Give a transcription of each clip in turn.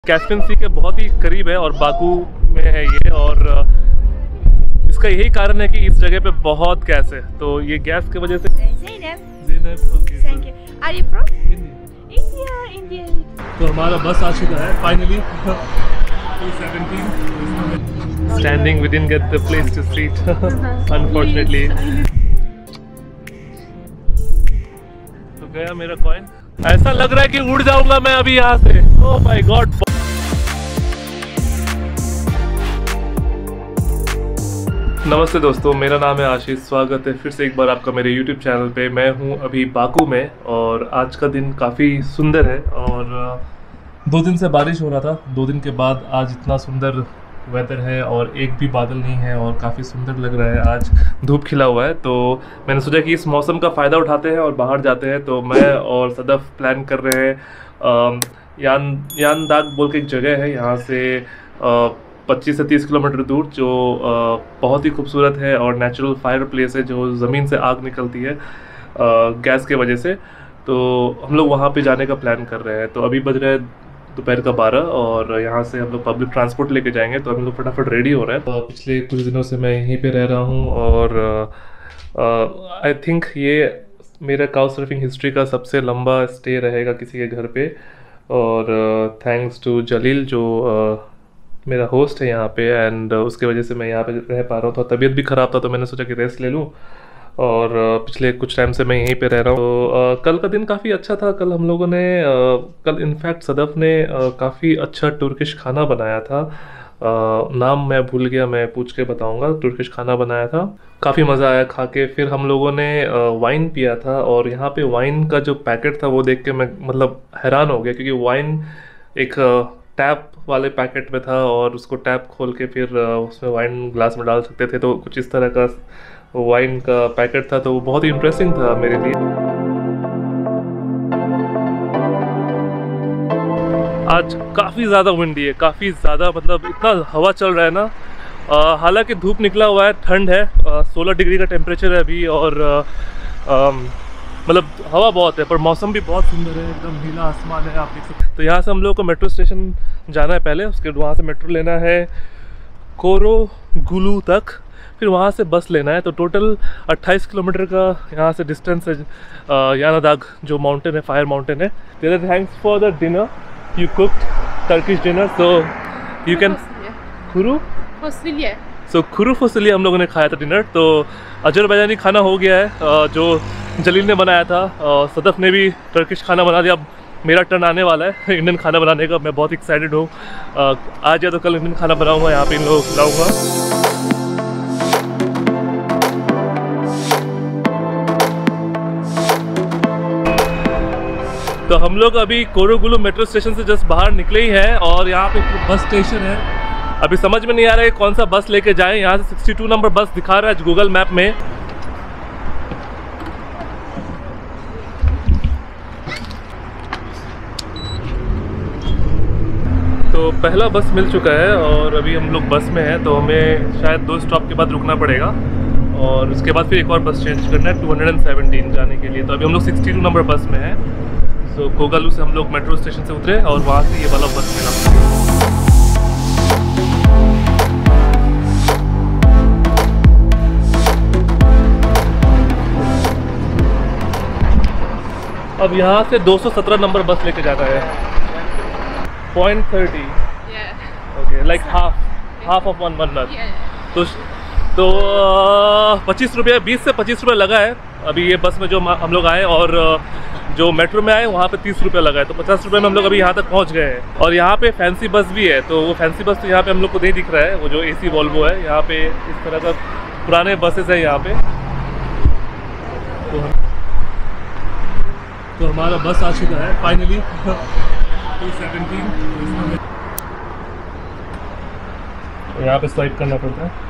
Caspian सी के बहुत ही करीब है और बाकू में है ये, और इसका यही कारण है कि इस जगह पे बहुत गैस है, तो ये गैस की वजह से। तो हमारा बस आ चुका है finally 217। Standing we didn't get the place to seat unfortunately. तो गया मेरा कॉइन। ऐसा लग रहा है कि उड़ जाऊंगा मैं अभी यहाँ से। Oh my God. नमस्ते दोस्तों, मेरा नाम है आशीष। स्वागत है फिर से एक बार आपका मेरे YouTube चैनल पे। मैं हूँ अभी बाकू में और आज का दिन काफ़ी सुंदर है और 2 दिन से बारिश हो रहा था। 2 दिन के बाद आज इतना सुंदर वेदर है और एक भी बादल नहीं है और काफ़ी सुंदर लग रहा है। आज धूप खिला हुआ है, तो मैंने सोचा कि इस मौसम का फ़ायदा उठाते हैं और बाहर जाते हैं। तो मैं और सदफ प्लान कर रहे हैं यानदाग बोल के एक जगह है यहाँ से 25 से 30 किलोमीटर दूर, जो बहुत ही खूबसूरत है और नेचुरल फायर प्लेस है, जो ज़मीन से आग निकलती है गैस के वजह से। तो हम लोग वहाँ पे जाने का प्लान कर रहे हैं। तो अभी बज रहा है दोपहर का 12 और यहाँ से हम लोग पब्लिक ट्रांसपोर्ट लेके जाएंगे। तो हम लोग फटाफट रेडी हो रहे हैं। तो पिछले कुछ दिनों से मैं यहीं पे रह रहा हूँ और आई थिंक ये मेरा काउच सर्फिंग हिस्ट्री का सबसे लंबा स्टे रहेगा किसी के घर पे। और थैंक्स टू जलील जो मेरा होस्ट है यहाँ पे, एंड उसके वजह से मैं यहाँ पे रह पा रहा हूँ। तो तबीयत भी ख़राब था तो मैंने सोचा कि रेस्ट ले लूँ और पिछले कुछ टाइम से मैं यहीं पे रह रहा हूँ। तो कल का दिन काफ़ी अच्छा था। कल हम लोगों ने कल इनफैक्ट सदफ ने काफ़ी अच्छा तुर्किश खाना बनाया था। नाम मैं भूल गया, मैं पूछ के बताऊँगा। तुर्किश खाना बनाया था, काफ़ी मज़ा आया खा के। फिर हम लोगों ने वाइन पिया था और यहाँ पे वाइन का जो पैकेट था वो देख के मैं मतलब हैरान हो गया, क्योंकि वाइन एक टैप वाले पैकेट में था और उसको टैप खोल के फिर उसमें वाइन ग्लास में डाल सकते थे। तो कुछ इस तरह का वाइन का पैकेट था, तो वो बहुत ही इंटरेस्टिंग था मेरे लिए। आज काफ़ी ज़्यादा विंडी है, काफ़ी ज़्यादा, मतलब इतना हवा चल रहा है ना। हालांकि धूप निकला हुआ है, ठंड है, 16 डिग्री का टेम्परेचर है अभी और मतलब हवा बहुत है, पर मौसम भी बहुत सुंदर है, एकदम नीला आसमान है, आप देख सकते हैं। तो यहाँ से हम लोग को मेट्रो स्टेशन जाना है पहले, उसके वहाँ से मेट्रो लेना है कोरोगुलू तक, फिर वहाँ से बस लेना है। तो टोटल 28 किलोमीटर का यहाँ से डिस्टेंस है यानदाग जो माउंटेन है, फायर माउंटेन है। Thanks for the dinner, you cooked Turkish dinner, so you can खुरू सो खुरू फसिलिया हम लोगों ने खाया था डिनर। तो अजरबैजानी खाना हो गया है जो जलील ने बनाया था। सदफ ने भी टर्किश खाना बना दिया। अब मेरा टर्न आने वाला है इंडियन खाना बनाने का। मैं बहुत एक्साइटेड हूँ। आज या तो कल इंडियन खाना बनाऊँगा, यहाँ पे इन लोगों को खिलाऊँगा। तो हम लोग अभी कोरोगुलू मेट्रो स्टेशन से जस्ट बाहर निकले ही हैं और यहाँ पे बस स्टेशन है। अभी समझ में नहीं आ रहा है कौन सा बस लेके जाएं। यहाँ से 62 नंबर बस दिखा रहा है गूगल मैप में। तो पहला बस मिल चुका है और अभी हम लोग बस में हैं, तो हमें शायद 2 स्टॉप के बाद रुकना पड़ेगा और उसके बाद फिर एक और बस चेंज करना है 217 जाने के लिए। तो अभी हम लोग 62 नंबर बस में हैं। सो कोगालू से हम लोग मेट्रो स्टेशन से उतरे और वहाँ से ये वाला बस मिला। अब यहाँ से 217 नंबर बस लेके जाना है। 0.30 okay, like half of one bus. तो 25 रुपये, 20 से 25 रुपये लगा है अभी ये बस में जो हम लोग आए, और जो मेट्रो में आए वहाँ पे 30 रुपये लगा है। तो 50 रुपये में हम लोग अभी यहाँ तक पहुँच गए हैं। और यहाँ पे फैंसी बस भी है, तो वो फैंसी बस तो यहाँ पे हम लोग को नहीं दिख रहा है। वो जो AC वॉल्वो है, यहाँ पे इस तरह का पुराने बसेस है यहाँ पे। तो हमारा बस आ चुका है फाइनली 217। यहाँ पे स्वाइप करना पड़ता है।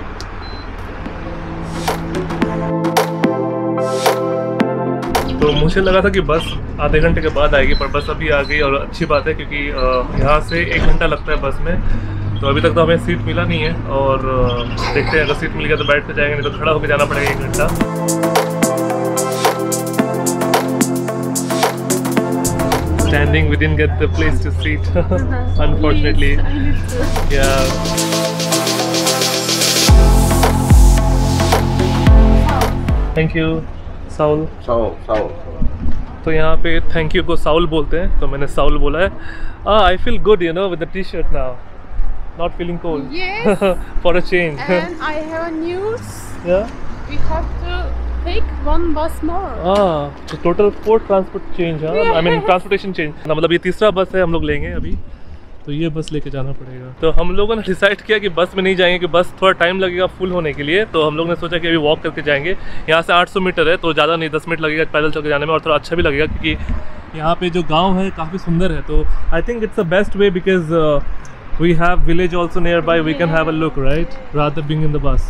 तो मुझे लगा था कि बस आधे घंटे के बाद आएगी, पर बस अभी आ गई और अच्छी बात है, क्योंकि यहाँ से 1 घंटा लगता है बस में। तो अभी तक तो हमें सीट मिला नहीं है और देखते हैं, अगर सीट मिल गया तो बैठ के जाएंगे, नहीं तो खड़ा होकर जाना पड़ेगा 1 घंटा। standing. We didn't get the place to sit, unfortunately. Please, I need to. Yeah. Thank you, Saul. Saul. तो यहाँ पे थैंक यू को साउल बोलते हैं, तो मैंने साउल बोला है. I feel good, you know, with the t-shirt now. Not feeling cold. Yes. For a change. And I have a news. Yeah. We have to take one bus more. तो total 4 transport change है. I mean transportation change. मतलब ये तीसरा बस है हम लोग लेंगे अभी, तो ये बस लेके जाना पड़ेगा. तो हम लोगों ने डिसाइड किया कि बस में नहीं जाएंगे, कि बस थोड़ा टाइम लगेगा फुल होने के लिए. तो हम लोग ने सोचा कि अभी वॉक करके जाएंगे. यहाँ से 800 मीटर है, तो ज़्यादा नहीं, 10 मिनट लगेगा पैदल चल के जाने में, और थोड़ा अच्छा भी लगेगा क्योंकि यहाँ पे जो गाँव है काफ़ी सुंदर है. तो I think it's the best way because we have village also nearby. We can have a look right rather being in the bus.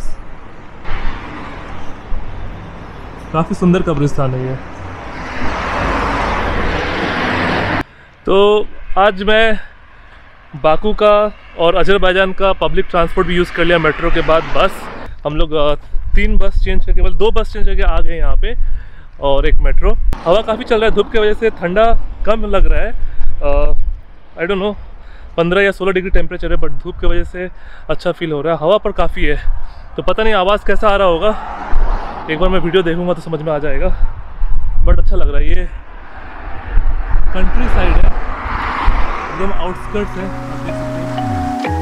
काफ़ी सुंदर कब्रिस्तान है ये. तो आज मैं बाकू का और अजरबैजान का पब्लिक ट्रांसपोर्ट भी यूज़ कर लिया. मेट्रो के बाद बस. हम लोग 3 बस चेंज करके, केवल 2 बस चेंज करके आ गए यहाँ पे, और एक मेट्रो. हवा काफ़ी चल रहा है, धूप की वजह से ठंडा कम लग रहा है. आई डोंट नो 15 या 16 डिग्री टेम्परेचर है, बट धूप की वजह से अच्छा फील हो रहा है. हवा पर काफ़ी है, तो पता नहीं आवाज़ कैसा आ रहा होगा. एक बार मैं वीडियो देखूंगा तो समझ में आ जाएगा, बट अच्छा लग रहा है. ये कंट्री साइड है, एकदम आउटस्कर्ट्स है, आप देख सकते हैं.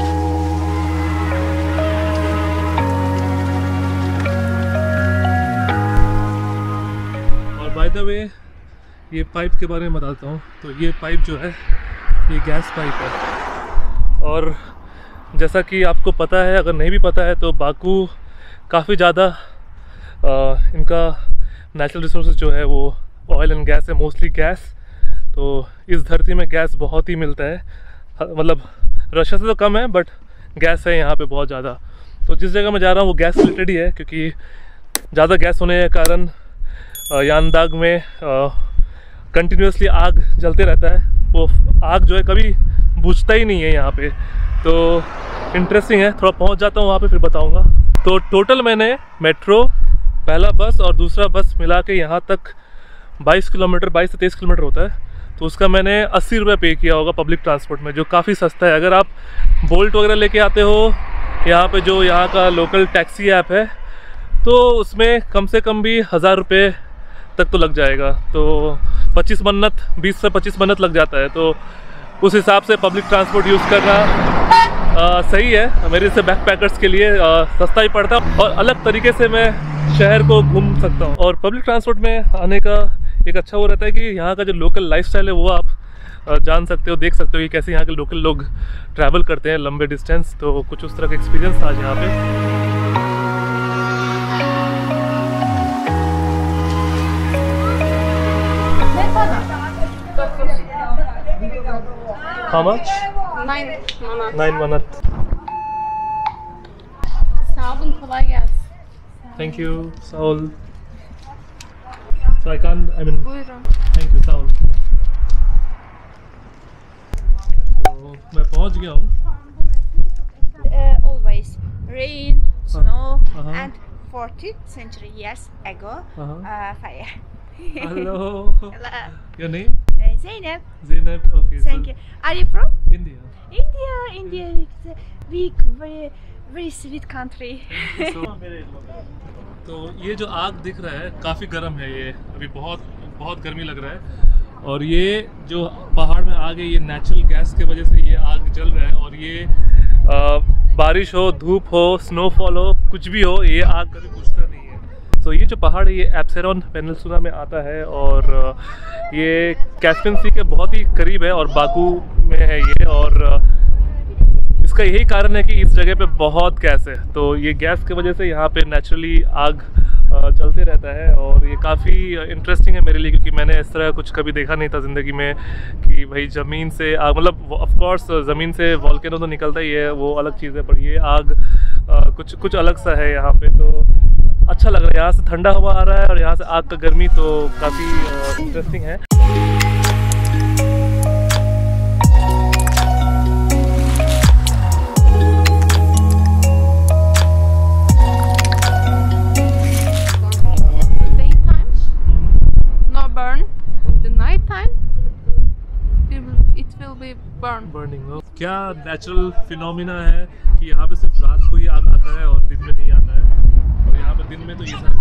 और बाय द वे ये पाइप के बारे में बताता हूँ. तो ये पाइप जो है ये गैस पाइप है, और जैसा कि आपको पता है, अगर नहीं भी पता है तो बाकू काफ़ी ज़्यादा इनका नेचुरल रिसोर्सेज जो है वो ऑयल एंड गैस है, मोस्टली गैस. तो इस धरती में गैस बहुत ही मिलता है, मतलब रशिया से तो कम है, बट गैस है यहाँ पे बहुत ज़्यादा. तो जिस जगह मैं जा रहा हूँ वो गैस रिलेटेड ही है, क्योंकि ज़्यादा गैस होने के कारण यानदाग में कंटिन्यूसली आग जलते रहता है. वो आग जो है कभी बुझता ही नहीं है यहाँ पे. तो इंटरेस्टिंग है, थोड़ा पहुँच जाता हूँ वहाँ पे, फिर बताऊँगा. तो टोटल मैंने मेट्रो, पहला बस और दूसरा बस मिला के यहाँ तक 22 किलोमीटर, 22 से 23 किलोमीटर होता है. तो उसका मैंने 80 रुपये पे किया होगा पब्लिक ट्रांसपोर्ट में, जो काफ़ी सस्ता है. अगर आप बोल्ट वगैरह लेके आते हो यहाँ पे, जो यहाँ का लोकल टैक्सी ऐप है, तो उसमें कम से कम भी 1000 रुपये तक तो लग जाएगा. तो 25 मन्नत, 20 से 25 मन्नत लग जाता है. तो उस हिसाब से पब्लिक ट्रांसपोर्ट यूज़ करना सही है. मेरे से बैकपैकर्स के लिए सस्ता ही पड़ता है, और अलग तरीके से मैं शहर को घूम सकता हूँ. और पब्लिक ट्रांसपोर्ट में आने का एक अच्छा वो रहता है कि यहाँ का जो लोकल लाइफस्टाइल है वो आप जान सकते हो, देख सकते हो कि कैसे यहाँ के लोकल लोग ट्रैवल करते हैं लंबे डिस्टेंस. तो कुछ उस तरह का एक्सपीरियंस आज यहाँ पे. How much? 9 manat. 9 manat. Sağ olun, kolay gelsin. Thank you, Saul. So I mean, Buyurun. thank you, Saul. तो मैं पहुंच गया हूँ. Always rain, snow, and 40th century years ago, fire. Hello. Hello. Your name? Zeynep. Zainab. Okay. Thank you. Are you from? India. India is a big, very sweet country. तो ये जो आग दिख रहा है काफ़ी गर्म है. ये अभी बहुत बहुत गर्मी लग रहा है. और ये जो पहाड़ में आग है, ये नेचुरल गैस की वजह से ये आग जल रहा है. और ये बारिश हो, धूप हो, स्नोफॉल हो, कुछ भी हो, ये आग कभी बुझता नहीं है. तो ये जो पहाड़ है ये एब्सेरोन पेनिनसुला में आता है, और ये कैस्पियन सी के बहुत ही करीब है, और बाकू में है ये. और इसका यही कारण है कि इस जगह पे बहुत गैस है. तो ये गैस की वजह से यहाँ पे नेचुरली आग चलते रहता है. और ये काफ़ी इंटरेस्टिंग है मेरे लिए, क्योंकि मैंने इस तरह कुछ कभी देखा नहीं था ज़िंदगी में, कि भाई ज़मीन से आग, मतलब ऑफ कोर्स ज़मीन से वॉल्केनो तो निकलता ही है, वो अलग चीज़ है, पर ये आग कुछ अलग सा है यहाँ पे. तो अच्छा लग रहा है. यहाँ से ठंडा हवा आ रहा है, और यहाँ से आग का गर्मी, तो काफ़ी इंटरेस्टिंग है. क्या नेचुरल फिनोमिना है कि यहाँ पे सिर्फ रात को ही आग आता है और दिन में नहीं आता है, और यहाँ पे दिन में तो ये सारा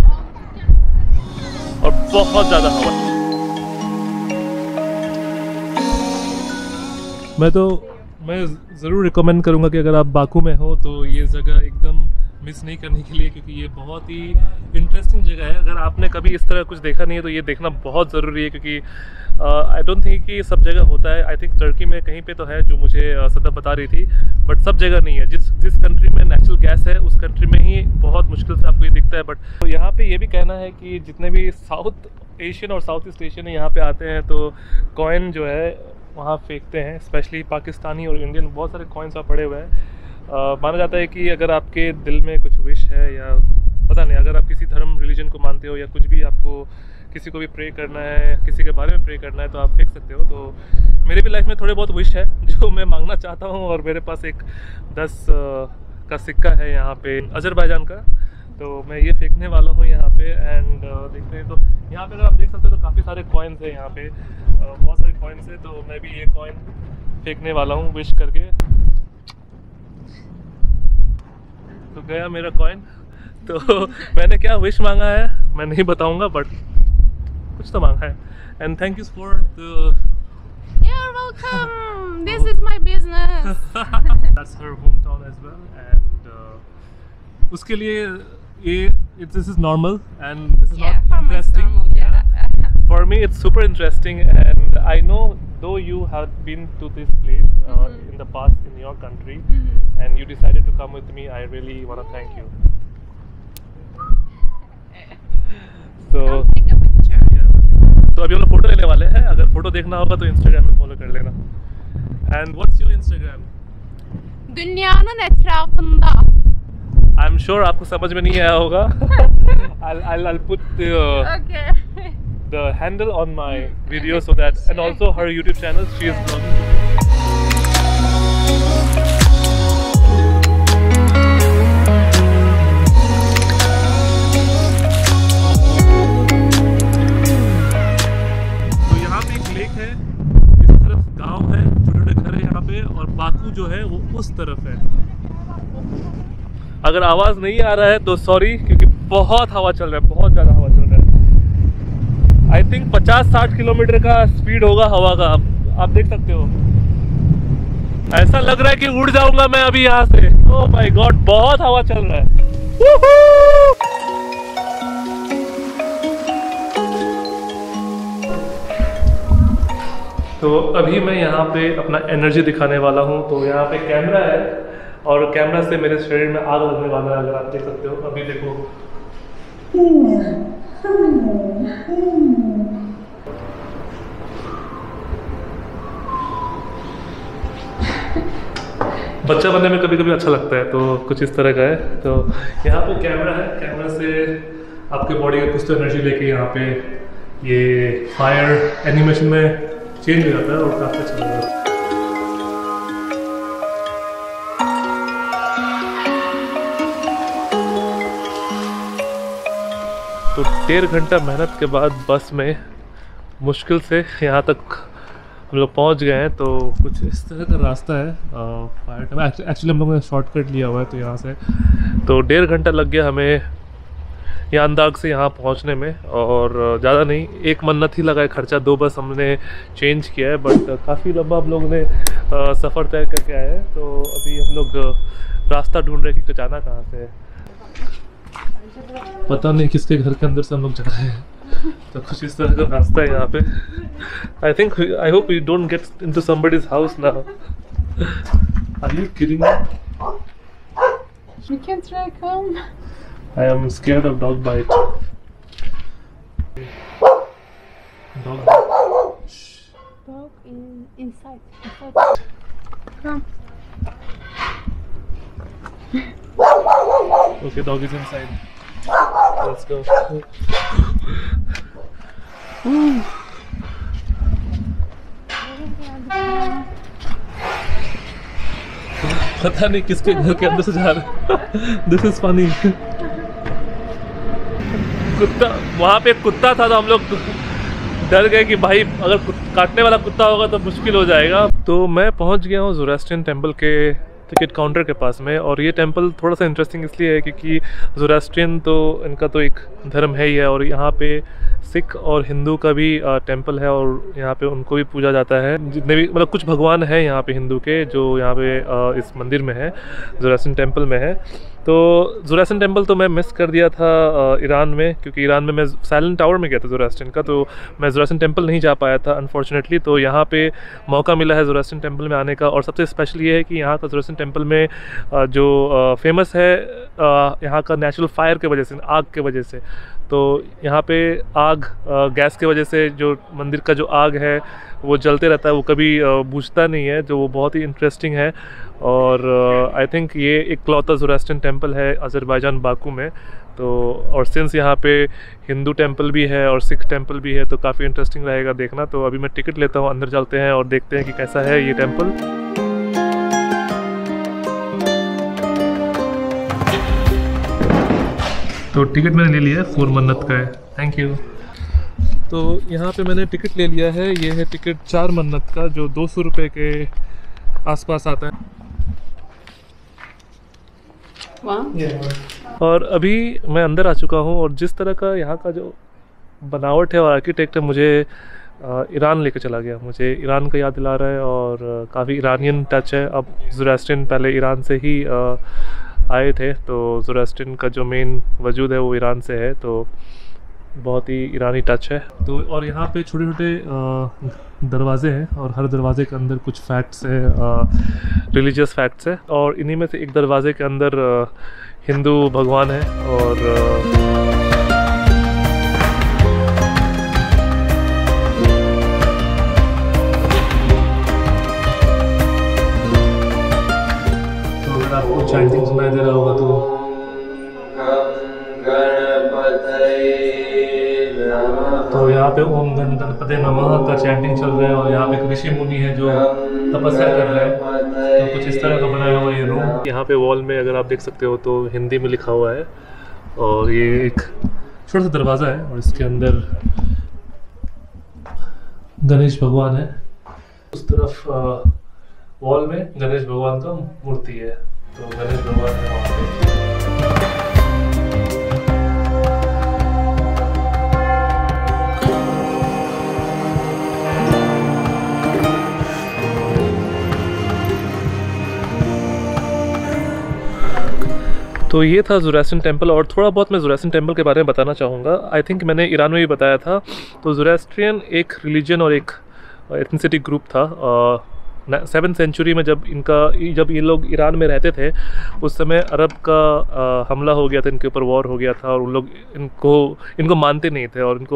और बहुत ज़्यादा हवा। मैं ज़रूर रिकमेंड करूँगा कि अगर आप बाकू में हो तो ये जगह एकदम मिस नहीं करने के लिए, क्योंकि ये बहुत ही इंटरेस्टिंग जगह है। अगर आपने कभी इस तरह कुछ देखा नहीं है तो ये देखना बहुत ज़रूरी है, क्योंकि आई डोंट थिंक कि सब जगह होता है। आई थिंक टर्की में कहीं पे तो है, जो मुझे सदा बता रही थी, बट सब जगह नहीं है। जिस कंट्री में नेचुरल गैस है उस कंट्री में ही बहुत मुश्किल से आपको ये दिखता है। बट तो यहाँ पे ये भी कहना है कि जितने भी साउथ एशियन और साउथ ईस्ट एशियन यहाँ पे आते हैं तो कॉइन जो है वहाँ फेंकते हैं, स्पेशली पाकिस्तानी और इंडियन बहुत सारे कॉइन्स वहाँ पड़े हुए हैं। माना जाता है कि अगर आपके दिल में कुछ विश है, या पता नहीं, अगर आप किसी धर्म रिलीजन को मानते हो या कुछ भी, आपको किसी को भी प्रे करना है, किसी के बारे में प्रे करना है, तो आप फेंक सकते हो। तो मेरे भी लाइफ में थोड़े बहुत विश है जो मैं मांगना चाहता हूँ, और मेरे पास एक 10 का सिक्का है यहाँ पे अजरबैजान का, तो मैं ये फेंकने वाला हूँ यहाँ पे। एंड देखते हैं, तो यहाँ पे अगर आप देख सकते हो तो काफ़ी सारे कॉइन्स हैं यहाँ पे, बहुत सारे कॉइन्स हैं। तो मैं भी ये कॉइन फेंकने वाला हूँ विश करके। तो गया मेरा कॉइन। तो मैंने क्या विश मांगा है मैं नहीं बताऊंगा, बट कुछ तो मांगा है। And thank you for the You're welcome. This is my business. That's her hometown as well, and उसके लिए ये this is normal and this is Yeah, not for me it's interesting. normal, yeah. For me it's super interesting, and I know though you have been to this place in the past in your country, and you decided to come with me, I really want to thank you. So Take a picture. तो अभी हम लोग photo लेने वाले हैं। अगर photo देखना होगा तो इंस्टाग्राम में फॉलो कर लेना। And what's your Instagram? Dünyanın etrafında. I am sure आपको समझ में नहीं आया होगा। I'll put Okay. the handle on my video so that, and also her YouTube channel, she is vlogging. तो यहाँ पे एक लेक है, इस तरफ गांव है, छोटे-छोटे घर है यहाँ पे, और बाकू जो है वो उस तरफ है। अगर आवाज़ नहीं आ रहा है तो सॉरी, क्योंकि बहुत हवा चल रहा है, बहुत ज़्यादा हवा चल रहा है। आई थिंक 50-60 किलोमीटर का स्पीड होगा हवा का। आप देख सकते हो, ऐसा लग रहा है कि उड़ जाऊंगा मैं अभी यहाँ से। ओह माय गॉड, बहुत हवा चल रहा है। तो अभी मैं यहाँ पे अपना एनर्जी दिखाने वाला हूँ। तो यहाँ पे कैमरा है, और कैमरा से मेरे शरीर में आग लगने वाला है, अगर आप देख सकते हो। अभी देखो, बच्चा बनने में कभी कभी अच्छा लगता है, तो कुछ इस तरह का है। तो यहाँ पे कैमरा है, कैमरा से आपके बॉडी का कुछ तो एनर्जी लेके यहाँ पे ये फायर एनिमेशन में चेंज हो जाता है, और काफ़ी अच्छा लगता है। तो 1.5 घंटा मेहनत के बाद बस में मुश्किल से यहाँ तक हम लोग पहुँच गए हैं। तो कुछ इस तरह का रास्ता है फायर का। एक्चुअली हम लोगों ने शॉर्टकट लिया हुआ है, तो यहाँ से तो 1.5 घंटा लग गया हमें यहाँ अंदाग से यहाँ पहुँचने में, और ज़्यादा नहीं, 1 मन्नत ही लगा है खर्चा। 2 बस हमने चेंज किया है, बट काफ़ी लंबा हम लोगों ने सफ़र तय करके आए हैं। तो अभी हम लोग रास्ता ढूंढ रहे हैं कि जाना कहाँ से है। पता नहीं किसके घर के अंदर से हम लोग जा रहे हैं। तो कुछ इस तरह का रास्ता है यहाँ पे। I hope we don't get into somebody's house now. Are you kidding me? We can try come. I am scared of dog bite. Dog Inside. Come. Okay, dog is inside. Let's go. पता नहीं किसके घर के अंदर से जा रहे। This is funny. कुत्ता, वहाँ पे एक कुत्ता था, तो हम लोग डर गए कि भाई अगर काटने वाला कुत्ता होगा तो मुश्किल हो जाएगा। तो मैं पहुंच गया हूँ ज़ोरास्ट्रियन टेम्पल के टिकट काउंटर के पास में। और ये टेंपल थोड़ा सा इंटरेस्टिंग इसलिए है क्योंकि ज़ोरास्ट्रियन तो इनका तो एक धर्म है ही है, और यहाँ पे सिख और हिंदू का भी टेंपल है, और यहाँ पे उनको भी पूजा जाता है। जितने भी मतलब कुछ भगवान हैं यहाँ पे हिंदू के जो यहाँ पे इस मंदिर में है, ज़ोरास्ट्रियन टेंपल में है। तो ज़ोरास्ट्रियन टेंपल तो मैं मिस कर दिया था ईरान में, क्योंकि ईरान में मैं साइलेंट टावर में गया था ज़ोरास्ट्रियन का, तो मैं ज़ोरास्ट्रियन टेंपल नहीं जा पाया था अनफॉर्चुनेटली। तो यहाँ पे मौका मिला है ज़ोरास्ट्रियन टेंपल में आने का। और सबसे स्पेशल ये है कि यहाँ का ज़ोरास्ट्रियन टेंपल में जो फेमस है यहाँ का नेचुरल फायर के वजह से, आग के वजह से। तो यहाँ पे आग गैस के वजह से जो मंदिर का जो आग है वो जलते रहता है, वो कभी बुझता नहीं है, जो वो बहुत ही इंटरेस्टिंग है। और आई थिंक ये इकलौता ज़ोरास्ट्रियन टेंपल है अज़रबैजान बाकू में। तो और सिंस यहाँ पे हिंदू टेंपल भी है और सिख टेंपल भी है, तो काफ़ी इंटरेस्टिंग रहेगा देखना। तो अभी मैं टिकट लेता हूँ, अंदर चलते हैं और देखते हैं कि कैसा है ये टेंपल। तो टिकट मैंने ले लिया है, 4 मन्नत का है। Thank you. तो यहाँ पे मैंने टिकट ले लिया है, ये है टिकट 4 मन्नत का, जो 200 रुपये के आसपास आता है। और अभी मैं अंदर आ चुका हूँ, और जिस तरह का यहाँ का जो बनावट है और आर्किटेक्ट है, मुझे ईरान लेकर चला गया। मुझे ईरान का याद दिला रहा है, और काफ़ी ईरानियन टच है। अब ज़ोरास्ट्रियन पहले ईरान से ही आए थे, तो ज़ोरास्ट्रियन का जो मेन वजूद है वो ईरान से है, तो बहुत ही ईरानी टच है। तो और यहाँ पे छोटे छोटे दरवाजे हैं, और हर दरवाजे के अंदर कुछ फैक्ट्स है, रिलीजियस फैक्ट्स है। और इन्हीं में से एक दरवाजे के अंदर हिंदू भगवान है। और आपको चैंटिंग सुनाई दे रहा होगा तो यहाँ पे ओम गणपते नमः का चैंटिंग चल रहा है। और यहाँ पे एक ऋषि मुनि है जो तपस्या कर रहे हैं। तो कुछ इस तरह का बनाया हुआ ये रूम। यहाँ पे वॉल में अगर आप देख सकते हो तो हिंदी में लिखा हुआ है। और ये एक छोटा सा दरवाज़ा है, और इसके अंदर गणेश भगवान है। उस तरफ वॉल में गणेश भगवान का मूर्ति है, तो गणेश भगवान है वहाँ पे। तो ये था ज़ोरास्ट्रियन टेंपल। और थोड़ा बहुत मैं ज़ोरास्ट्रियन टेंपल के बारे में बताना चाहूँगा। आई थिंक मैंने ईरान में भी बताया था। तो ज़ोरास्ट्रियन एक रिलीजन और एक एथनिसिटी ग्रुप था। 7th सेंचुरी में जब ये लोग ईरान में रहते थे, उस समय अरब का हमला हो गया था, इनके ऊपर वॉर हो गया था, और उन लोग इनको मानते नहीं थे, और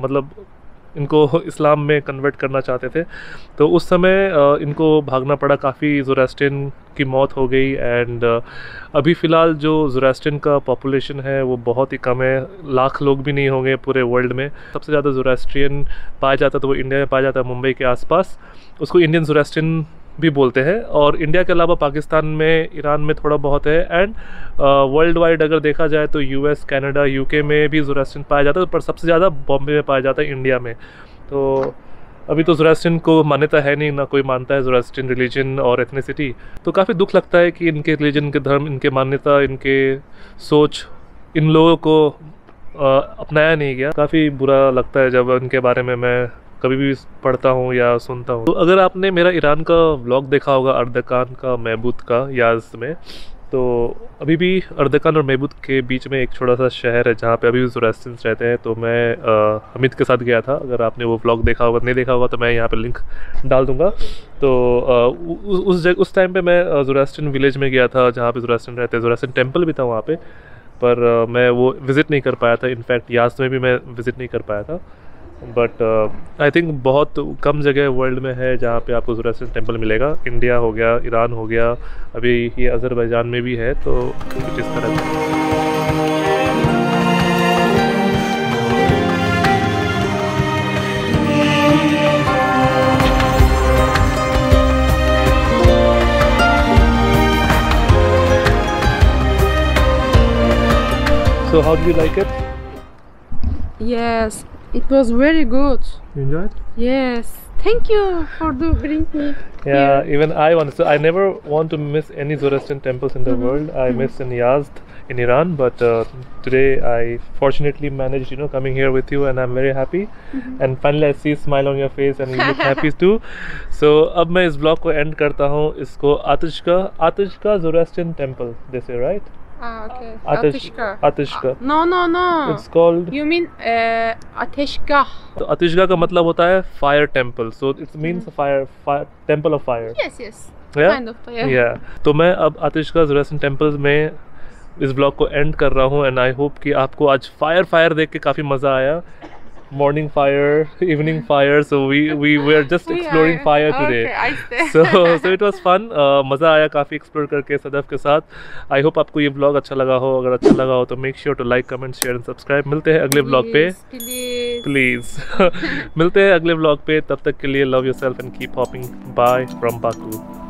इनको इस्लाम में कन्वर्ट करना चाहते थे। तो उस समय इनको भागना पड़ा, काफ़ी ज़ोरास्ट्रियन की मौत हो गई। एंड अभी फ़िलहाल जो ज़ोरास्ट्रियन का पॉपुलेशन है वो बहुत ही कम है, 1 लाख लोग भी नहीं होंगे पूरे वर्ल्ड में। सबसे ज़्यादा ज़ोरास्ट्रियन पाया जाता तो वो इंडिया में पाया जाता है, मुंबई के आसपास। उसको इंडियन ज़ोरास्ट्रियन भी बोलते हैं। और इंडिया के अलावा पाकिस्तान में, ईरान में थोड़ा बहुत है। एंड वर्ल्ड वाइड अगर देखा जाए तो US, कनाडा, UK में भी ज़ोरास्ट्रियन पाया जाता है, पर सबसे ज़्यादा बॉम्बे में पाया जाता है, इंडिया में। तो अभी तो ज़ोरास्ट्रियन को मान्यता है नहीं, ना कोई मानता है ज़ोरास्ट्रियन रिलीजन और एथनिसिटी। तो काफ़ी दुख लगता है कि इनके रिलीजन, के धर्म, इनके मान्यता, इनके सोच इन लोगों को अपनाया नहीं गया। काफ़ी बुरा लगता है जब इनके बारे में मैं कभी भी पढ़ता हूँ या सुनता हूँ। तो अगर आपने मेरा ईरान का व्लॉग देखा होगा, अर्दकान का, मैबूत का, याज़ में, तो अभी भी अर्दकान और मैबूत के बीच में एक छोटा सा शहर है जहाँ पे अभी भी ज़ोरास्ट्रियंस रहते हैं। तो मैं हमीद के साथ गया था। अगर आपने वो व्लॉग देखा होगा, नहीं देखा होगा तो मैं यहाँ पे लिंक डाल दूँगा। तो उस टाइम पे मैं ज़ोरास्ट्रियन विलेज में गया था जहाँ पे ज़ोरास्ट्रियन रहते हैं। ज़ोरास्ट्रियन टेम्पल भी था वहाँ पे, पर मैं वो विज़िट नहीं कर पाया था। इनफैक्ट याज़ में भी मैं विज़िट नहीं कर पाया था। बट आई थिंक बहुत कम जगह वर्ल्ड में है जहाँ पे आपको ज़ोरास्ट्रियन टेंपल मिलेगा। इंडिया हो गया, ईरान हो गया, अभी ये अज़रबैजान में भी है। तो कुछ इस तरह So how do you like it? Yes, It was very good. You enjoyed? Yes. Thank you for bring me. Yeah, even I want. So I never want to miss any Zoroastrian temples in the world. I missed in Yazd in Iran, but today I fortunately managed, coming here with you, and I'm very happy. And finally I see a smile on your face, and you look happy too. So अब मैं इस blog को and करता हूँ. इसको आतिशका Zoroastrian temple, they say, right? Okay. Atishka. No. It's called. You mean Ateshgah? तो अतिशगा का मतलब होता है fire temple. So it means fire temple of fire. Yes. Kind of. Yeah. तो मैं अब अतिशगा Zoroastrian टेम्पल्स में इस ब्लॉग को एंड कर रहा हूँ. एंड आई होप कि आपको आज फायर देख के काफ़ी मज़ा आया. Morning fire, evening fire. So we were just exploring fire today. Okay, So it was fun. मज़ा आया काफ़ी एक्सप्लोर करके सदफ के साथ. आई होप आपको ये ब्लॉग अच्छा लगा हो. अगर अच्छा लगा हो तो make sure to like, comment, share and subscribe. मिलते हैं अगले ब्लॉग पे. प्लीज़ मिलते हैं अगले ब्लॉग पे. तब तक के लिए love yourself and keep hopping. Bye from Baku.